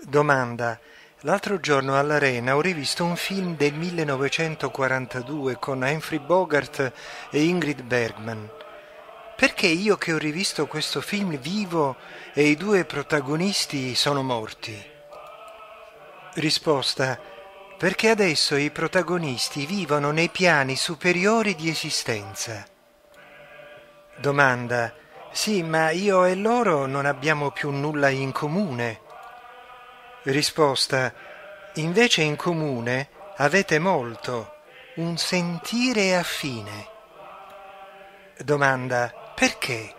Domanda. L'altro giorno all'Arena ho rivisto un film del 1942 con Humphrey Bogart e Ingrid Bergman. Perché io che ho rivisto questo film vivo e i due protagonisti sono morti? Risposta. Perché adesso i protagonisti vivono nei piani superiori di esistenza. Domanda. Sì, ma io e loro non abbiamo più nulla in comune. Risposta. Invece in comune avete molto, un sentire affine. Domanda. Perché?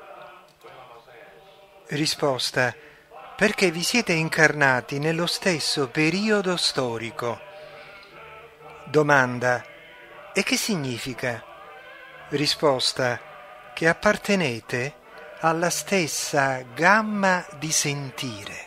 Risposta. Perché vi siete incarnati nello stesso periodo storico. Domanda. E che significa? Risposta. Che appartenete alla stessa gamma di sentire.